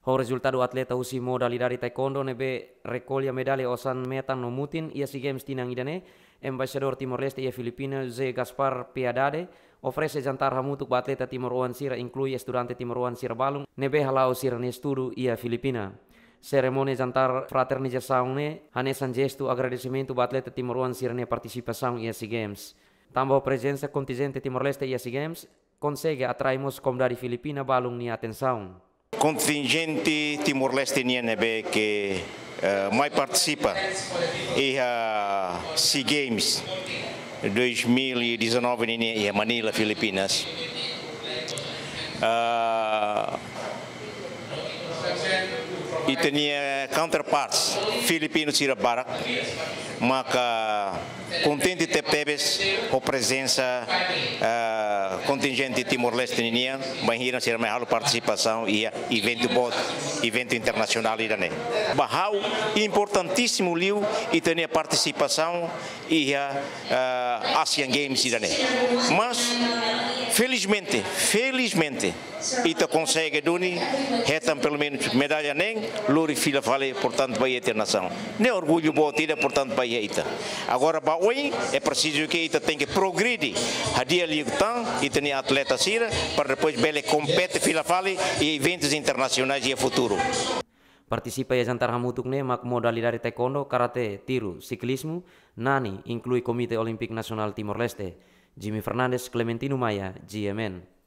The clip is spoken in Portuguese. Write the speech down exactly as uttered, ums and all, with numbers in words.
O resultado atleta usi modalidade taekwondo nebe recolha medalha osan metan no mutin ia SEA Games tinang idane, embaixador Timor-Leste ia Filipina José Gaspar Piedade oferece jantar hamutuk ba atleta Timor-Oan sira inclui estudante Timor-Oan sira balung nebe halau sira ne estudo ia Filipina. Cerimônia jantar fraternização ne hanesan gesto agradecimento ba atleta Timor-Oan sira ne participação ia SEA Games. Tambah presença contingente Timor-Leste ia SEA Games consegue atrairmos comunidade Filipina balung ni atenção. Contingente Timor-Leste nebe que uh, mais participa e a SEA Games dois mil e dezenove ini em Manila, Filipinas. Uh, e tinha counterparts filipinos e barak, maka contente ter pebes a presença uh, contingente Timor-Leste ninia, bahira ser mais participação e evento bot, evento internacional idane. Bahau importantíssimo liu e tinha participação e a uh, Asian Games idane. Mas felizmente, felizmente ita consegue duni retam pelo menos medalha nem lori fila vale portanto vai internação. Ne orgulho botida portanto vai ita. Agora ba oi é preciso que ita tem que progredir. Hadia liutan ita ni atleta sira para depois bele compete fila vale e eventos internacionais e futuro. Participa ya jantar hamutuk ne mak modalidade taekwondo, karate, tiro, ciclismo, nani inclui Komite Olimpik Nasional Timor-Leste. Jimmy Fernandes, Clementino Maya, G M N.